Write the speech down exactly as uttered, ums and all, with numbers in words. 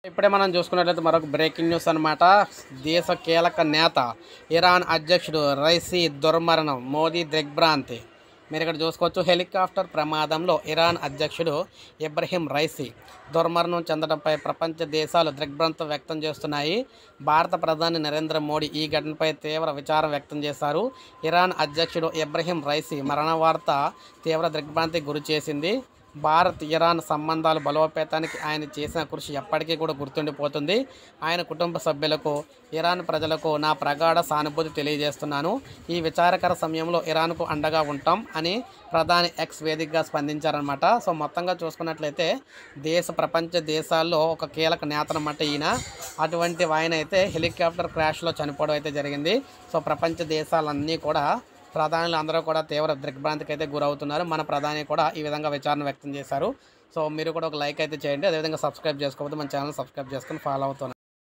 ఇప్పుడే మనం చూసుకున్నట్లయితే మరొక బ్రేకింగ్ న్యూస్ అనమాట. దేశ కీలక నేత ఇరాన్ అధ్యక్షుడు రైసీ దుర్మరణం, మోదీ దిగ్భ్రాంతి. మీరు ఇక్కడ చూసుకోవచ్చు, హెలికాప్టర్ ప్రమాదంలో ఇరాన్ అధ్యక్షుడు ఇబ్రహీం రైసీ దుర్మరణం చెందడంపై ప్రపంచ దేశాలు దిగ్భ్రాంతి వ్యక్తం చేస్తున్నాయి. భారత ప్రధాని నరేంద్ర మోడీ ఈ ఘటనపై తీవ్ర విచారం వ్యక్తం చేశారు. ఇరాన్ అధ్యక్షుడు ఇబ్రహీం రైసీ మరణ వార్త తీవ్ర దిగ్భ్రాంతికి గురి చేసింది. భారత్ ఇరాన్ సంబంధాలు బలోపేతానికి ఆయన చేసిన కృషి ఎప్పటికీ కూడా గుర్తుండిపోతుంది. ఆయన కుటుంబ సభ్యులకు, ఇరాన్ ప్రజలకు నా ప్రగాఢ సానుభూతి తెలియజేస్తున్నాను. ఈ విచారకర సమయంలో ఇరాన్కు అండగా ఉంటాం అని ప్రధాని ఎక్స్ వేదికగా స్పందించారనమాట. సో మొత్తంగా చూసుకున్నట్లయితే దేశ ప్రపంచ దేశాల్లో ఒక కీలక నేత అనమాట ఈయన. అటువంటి ఆయన అయితే హెలికాప్టర్ క్రాష్లో చనిపోవడం అయితే జరిగింది. సో ప్రపంచ దేశాలన్నీ కూడా, ప్రధానులు అందరూ కూడా తీవ్ర దిగ్భ్రాంతికి అయితే గురవుతున్నారు. మన ప్రధాని కూడా ఈ విధంగా విచారణ వ్యక్తం చేశారు. సో మీరు కూడా ఒక లైక్ అయితే చేయండి. అదేవిధంగా సబ్స్క్రైబ్ చేసుకోవద్దు, మన ఛానల్ సబ్స్క్రైబ్ చేసుకొని ఫాలో అవుతున్నారు.